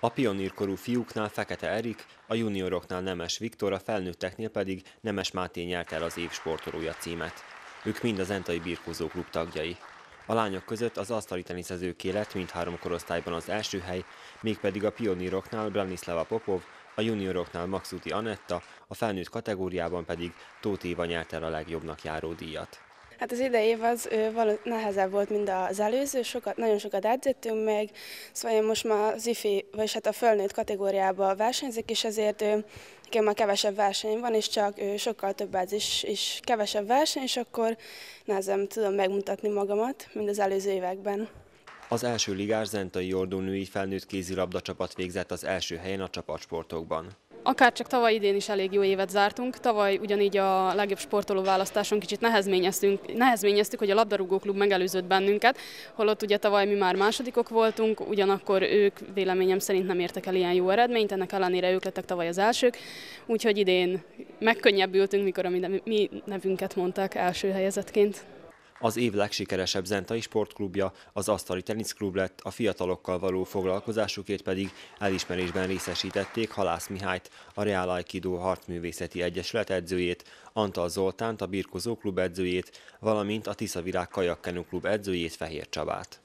A pionírkorú fiúknál Fekete Erik, a junioroknál Nemes Viktor, a felnőtteknél pedig Nemes Máté nyerte el az év sportolója címet. Ők mind az Zentai Birkózó Klub tagjai. A lányok között az asztali teniszezőké lett mindhárom korosztályban az első hely, mégpedig a pioníroknál Branislava Popov, a junioroknál Maxuti Anetta, a felnőtt kategóriában pedig Tóth Éva nyerte el a legjobbnak járó díjat. Hát az idei év az nehezebb volt, mint az előző, nagyon sokat edzettünk meg, szóval én most már az ifi, vagyis hát a fölnőtt kategóriában versenyzek, és ezért nekem már kevesebb verseny van, és csak sokkal több edzés és kevesebb verseny, és akkor nehezebb tudom megmutatni magamat, mint az előző években. Az első ligás zentai Jordó női felnőtt kézilabda csapat végzett az első helyen a csapatsportokban. Akárcsak tavaly idén is elég jó évet zártunk, tavaly ugyanígy a legjobb sportoló választáson kicsit nehezményeztük, hogy a labdarúgó klub megelőzött bennünket, holott ugye tavaly mi már másodikok voltunk, ugyanakkor ők véleményem szerint nem értek el ilyen jó eredményt, ennek ellenére ők lettek tavaly az elsők, úgyhogy idén megkönnyebbültünk, mikor a mi nevünket mondták első helyezettként. Az év legsikeresebb zentai sportklubja az asztali teniszklub lett, a fiatalokkal való foglalkozásukért pedig elismerésben részesítették Halász Mihályt, a Real Aikido Harcművészeti Egyesület edzőjét, Antal Zoltánt, a Birkózó Klub edzőjét, valamint a Tiszavirág Kajakkenu Klub edzőjét, Fehér Csabát.